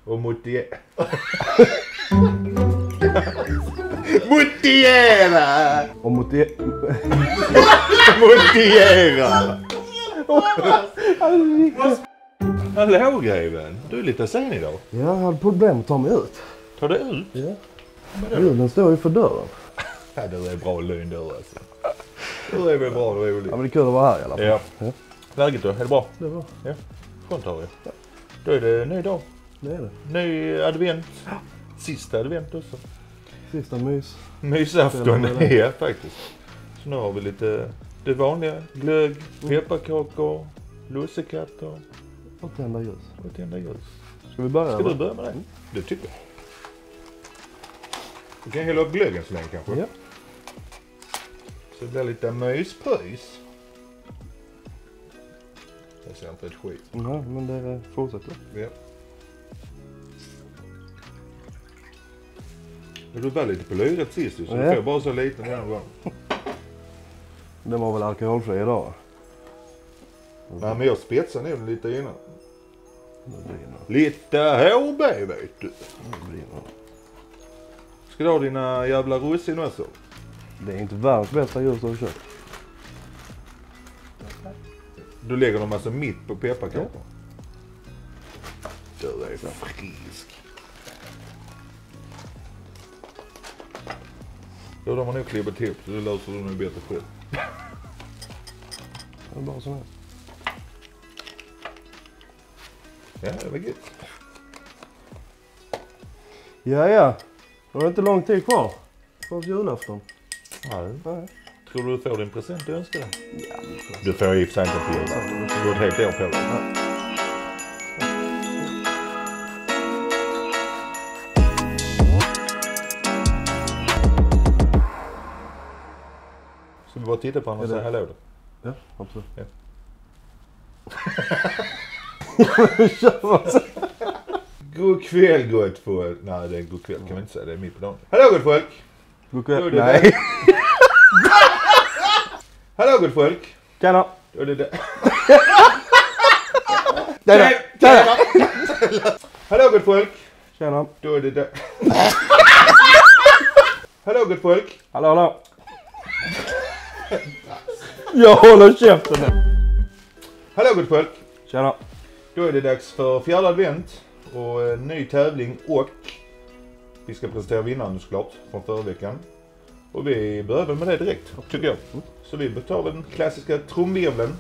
Och motiera. Motiera! Och Motiera! Hallå greven, du är lite sen idag. Ja, jag hade problem att ta mig ut. Ta det ut? Ja. Den står ju för dörren. Ja, det är bra lön du alltså. Det är väl bra och roligt. Ja, men det är kul att vara här i alla fall. Ja. Ja. Läget då? Är det bra? Det är bra. Ja. Skönt har vi. Ja. Då är det ny dag. Det är det. Ny advent. Sista advent också. Sista mys. Mysafton är faktiskt. Så nu har vi lite det vanliga. Glögg, pepparkakor, lussekatter. Och tända ljus. Och tända ljus. Ska vi börja? Ska du börja med det? Det tycker jag. Du kan hälla upp glöggen så länge kanske. Ja. Så det blir lite myspys. Jag ser inte ett skit. Nej, men det fortsätter. Ja. Du var lite på lyret sist så du får bara så liten en gång. Den var väl alkoholfri idag? Nej, men jag spetsade nog lite innan. Lite HB vet du. Ska du ha dina jävla russin också? Det är inte världens bästa ljus du har köpt. Du lägger dem alltså mitt på pepparkakor. Ja. Du är frisk. Då har man nog klibbat ihop så det löser du nog bättre själv. Det är bara så här. Ja, det var gött. Ja. Det var inte lång tid kvar. För julafton. Nej. Nej. Tror du får din present du önskar dig? Ja, det är klart. Du får i och för sig inte på julafton. Du har ett helt år på dig. Ja. Ska vi bara titta på honom och säga hallå då? Ja, absolut. Ja. God kväll gott folk. Nej, det är god kväll kan vi inte säga. Det är mitt på dagen. Hallå gott folk! God kväll. Det Nej. Hallå gott folk! Tjena! Då är det där. Tjena! Hallå gott folk! Tjena! Då är det där. Hallå gott folk! Hallå! Jag håller käften nu. Hallå gott folk! Tjena! Då är det dags för fjärde advent och ny tävling och vi ska presentera vinnaren såklart från förra veckan. Och vi börjar väl med det direkt tycker jag. Så vi tar den klassiska trumvirveln.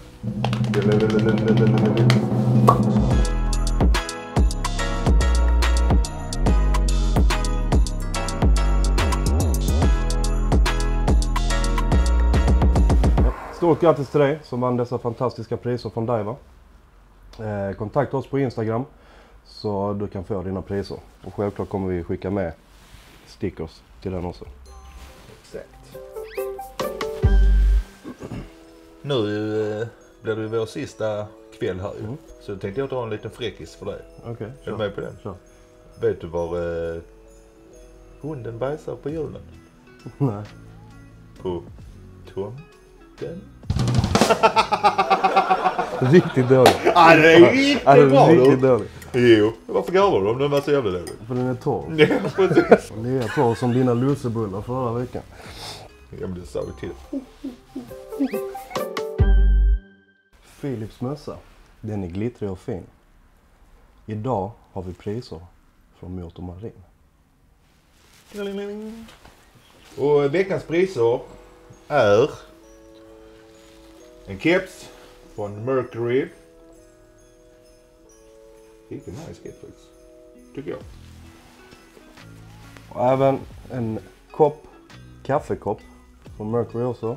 Stort grattis till dig som vann dessa fantastiska priser från Daiwa. Kontakta oss på Instagram så du kan få dina priser. Och självklart kommer vi skicka med stickers till den också. Exakt. Nu blir det vår sista kväll här ju. Så jag tänkte jag dra en liten fräckis för dig. Okej, Är du med på den? Kör. Vet du var hunden bajsar på julen? Nej. På tomten? Riktigt dåligt. Ja, det är riktigt bra Riktigt då. dåligt. Jo, varför garvar du om den var så jävla dålig? För den är torr. Ja, precis. Den är torr som dina lussebullar förra veckan. Ja, men det sa vi till. Philips mössa. Den är glittrig och fin. Idag har vi priser från Motor Marin. Och veckans priser är en keps från Mercury. Riktigt nice keps faktiskt, tycker jag. Och även en kaffekopp från Mercury också.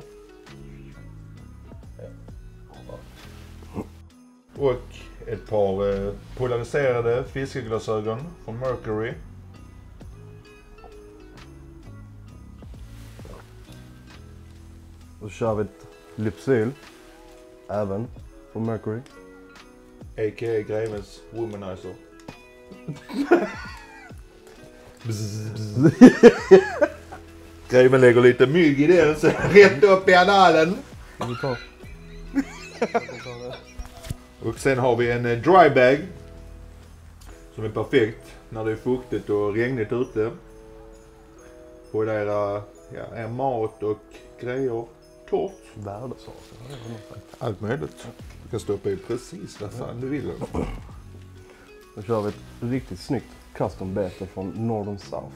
Och ett par polariserade fiskeglasögon från Mercury. Och så kör vi ett Lypsyl. Även från Mercury. A.k.a. Grevens Womanizer. Greven lägger lite mygg i den så rätt upp i analen. Och sen har vi en dry bag som är perfekt när det är fuktigt och regnigt ute. På er mat och grejer torrt. Värdesaker. Allt möjligt. Du kan stoppa i precis vad fan du vill. Nu kör vi ett riktigt snyggt custom-bete från Northern South.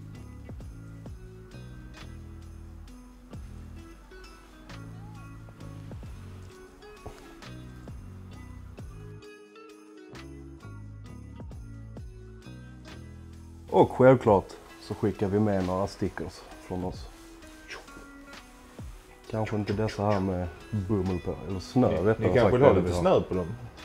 Och självklart så skickar vi med några stickers från oss. Kanske inte dessa här med bomull på, eller snö. Ni kanske vill ha lite snö på dem.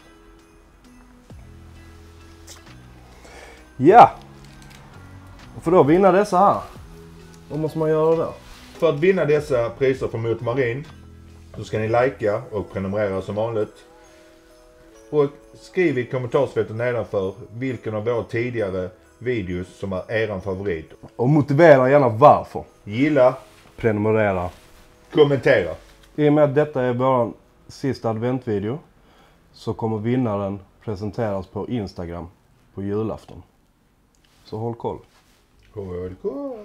Ja! Och för att vinna dessa här, vad måste man göra där? För att vinna dessa priser från Mot Marin så ska ni likea och prenumerera som vanligt. Och skriv i kommentarsfältet nedanför vilken av våra tidigare videos som är eran favorit. Och motivera gärna varför. Gilla, Prenumerera. kommentera. I och med att detta är vår sista adventvideo så kommer vinnaren presenteras på Instagram på julafton. Så håll koll. Håll koll.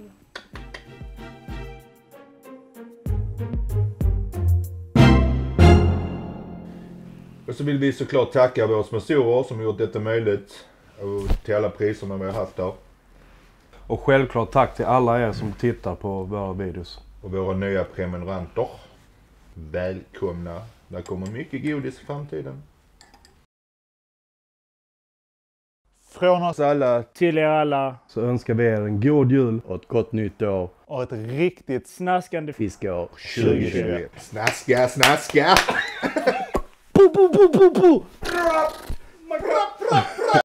Och så vill vi såklart tacka våra sponsorer som har gjort detta möjligt. Och till alla priserna vi har haft där. Och självklart tack till alla er som tittar på våra videos. Och våra nya prenumeranter. Välkomna. Där kommer mycket godis i framtiden. Från oss alla Till er alla Så önskar vi er en god jul. och ett gott nytt år och ett riktigt snaskande fiskår 2021. 2021. Snaska, snaska! po po po po po. Makrap!